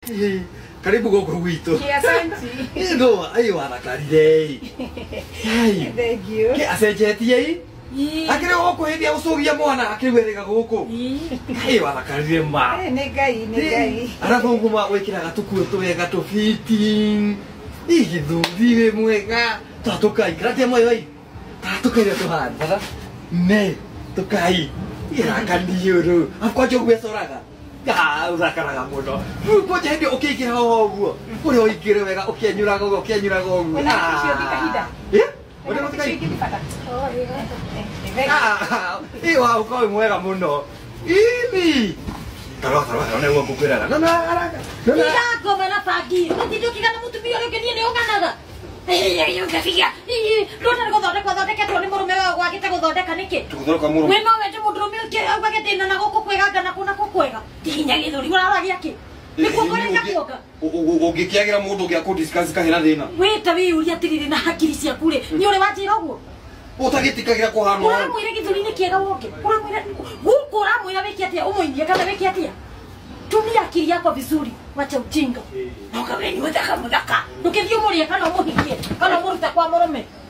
Karibu goko gwito. Asante. No, ayo arakarire. Hai. Thank you. Ke acenjetie i? Akire goko hindi ucugia mwana akirwerega goko. Ayo arakarire ma. Nĩ Ngai. Arabu nguma gwikiraga tukuo twega tu fitting. Igithuri we mwega. Tatukai kratia moyo ai. Tatukai tuhanda. Ne, tukai. Irakaniuru. Afko jogu esoraga. Urakaraga muno. Ruko jendi ukikira hoguo. Kuri oikire wega ukienyuraga uguo. Ona cio thikahida. Ona thikahida. Ngipata. Iwa uko mwega muno. Ini. Taro ne ugo kukwiraga. No araga. Ira ngoma na bangi. Ũtindũkiga na mũtumia ũrĩa ũngĩ niĩ nĩ ũng'anaga. Ũngĩbiga. Rũta gũthondeketwo nĩ mũrũme wao gwagĩte gũthondeka nĩkĩ? Tuguthoroka mũrũme. We no wende mũndũrũme ũngĩ augage thĩna na gũkũ kwĩganga na kũna kwega. Tihinya gĩthũri ũraragia kĩ? Nĩkuo kũrĩa kuoka. Ũngĩkĩagĩra mũndũ ũngĩ akũdiscuss kahena thĩna. Wĩta wĩyũria atĩrĩrĩ na hakiri ciaku rĩ. Nĩ ũrĩ wanjĩra ũguo? Ũtagĩtĩkagĩra kũhana. Ũramwĩra gĩthũri nĩ kĩega woke. Ũramwĩra gũkũ ũramwĩra wĩke atĩa ũmũinie kana wĩke atĩa? Tumia akili yako vizuri, wacha ujinga. Na ukawe ni mthaka. Nukithio muri kana umuhikie, kana umuruta kwa murume.